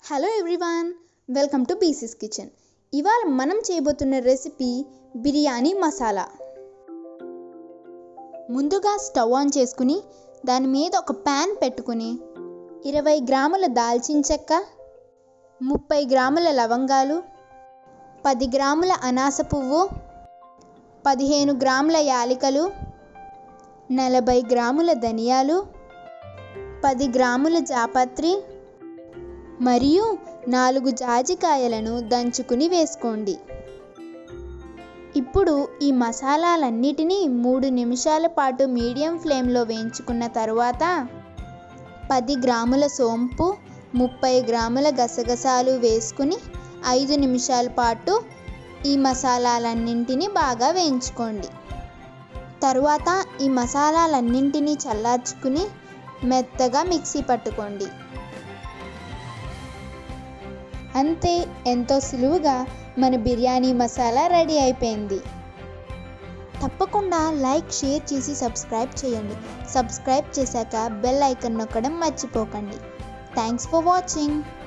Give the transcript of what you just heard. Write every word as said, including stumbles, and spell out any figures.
Hello everyone, welcome to BC's Kitchen. ఇవాళ మనం చేయబోతున్న రెసిపీ బిర్యానీ మసాలా. ముందుగా స్టవ్ ఆన్ చేసుకుని దాని మీద ఒక ప్యాన్ పెట్టుకుని ఇరవై గ్రాముల దాల్చిన చెక్క, ముప్పై గ్రాముల లవంగాలు, పది గ్రాముల అనాస పువ్వు, పదిహేను గ్రాముల యాలకులు, నలభై గ్రాముల ధనియాలు, పది గ్రాముల జాపత్రి మరియు నాలుగు జాజికాయలను దంచుకుని వేసుకోండి. ఇప్పుడు ఈ మసాలాలన్నిటినీ మూడు నిమిషాల పాటు మీడియం ఫ్లేమ్లో వేయించుకున్న తర్వాత పది గ్రాముల సోంపు, ముప్పై గ్రాముల గసగసాలు వేసుకుని ఐదు నిమిషాల పాటు ఈ మసాలాలన్నింటినీ బాగా వేయించుకోండి. తరువాత ఈ మసాలాలన్నింటినీ చల్లార్చుకుని మెత్తగా మిక్సీ పట్టుకోండి. అంతే, ఎంతో సులువుగా మన బిర్యానీ మసాలా రెడీ అయిపోయింది. తప్పకుండా లైక్, షేర్ చేసి సబ్స్క్రైబ్ చేయండి. సబ్స్క్రైబ్ చేశాక బెల్ ఐకాన్ నొక్కడం మర్చిపోకండి. Thanks for watching.